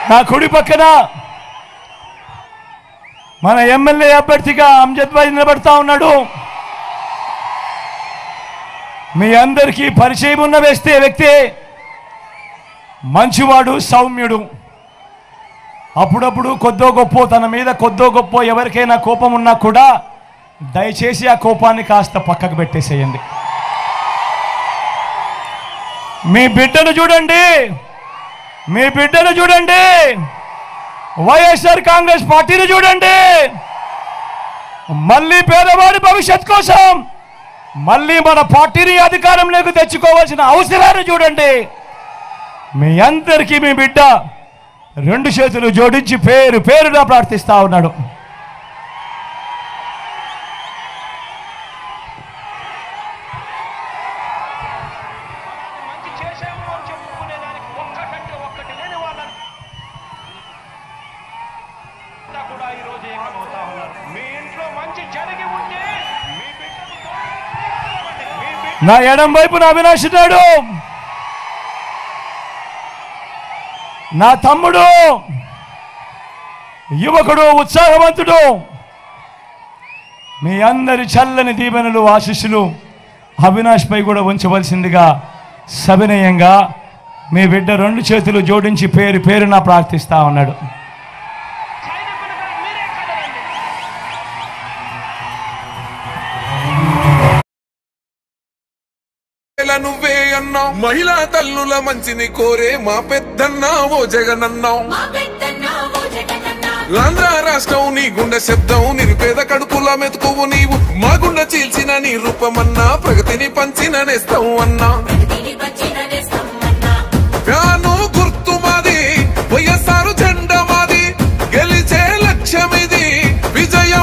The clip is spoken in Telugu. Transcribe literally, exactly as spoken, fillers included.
నా కుడి పక్కన మన ఎమ్మెల్యే అభ్యర్థిగా అమ్జద్ భాయ్ నిలబడతా ఉన్నాడు. మీ అందరికీ పరిచయం ఉన్న వేస్తే వ్యక్తి, మంచివాడు, సౌమ్యుడు. అప్పుడప్పుడు కొద్దో గొప్ప తన మీద కొద్దో గొప్ప ఎవరికైనా కోపం ఉన్నా కూడా దయచేసి ఆ కోపాన్ని కాస్త పక్కకు పెట్టేసేయండి. మీ బిడ్డను చూడండి, మీ బిడ్డను చూడండి, వైఎస్ఆర్ కాంగ్రెస్ పార్టీని చూడండి. మళ్ళీ పేదవాడి భవిష్యత్ కోసం మళ్ళీ మన పార్టీని అధికారంలోకి తెచ్చుకోవాల్సిన అవసరాన్ని చూడండి. మీ అందరికీ మీ బిడ్డ రెండు చేతులు జోడించి పేరు పేరుగా ప్రార్థిస్తా ఉన్నాడు. నా ఎడం వైపున అవినాష్ ఉన్నాడు, నా తమ్ముడు, యువకుడు, ఉత్సాహవంతుడు. మీ అందరి చల్లని దీవెనలు, ఆశీస్సులు అవినాష్ పై కూడా ఉంచవలసిందిగా సవినయంగా మీ బిడ్డ రెండు చేతులు జోడించి పేరు పేరున ప్రార్థిస్తా ఉన్నాడు. నువ్వే అన్నావు, మహిళా తల్లుల మంచిని కోరే మా పెద్దన్నా ఓ జగనన్నావు. ఆంధ్ర రాష్ట్రం నీ గుండె శబ్దం, నిరుపేద కడుపుల మెతుకువు నీవు. మా గుండె చీల్చిన నీ రూపమన్నా, ప్రగతిని పంచిన నేస్తావు అన్నా.